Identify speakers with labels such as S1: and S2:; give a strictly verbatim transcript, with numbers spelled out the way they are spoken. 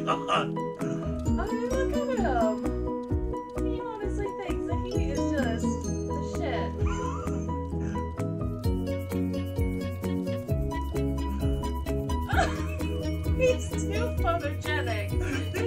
S1: God.
S2: I mean, look at him. He honestly thinks that he is just the shit. He's too photogenic.